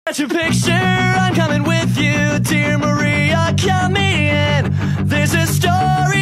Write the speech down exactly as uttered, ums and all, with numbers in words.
Your picture, I'm coming with you, dear Maria, count me in. There's a story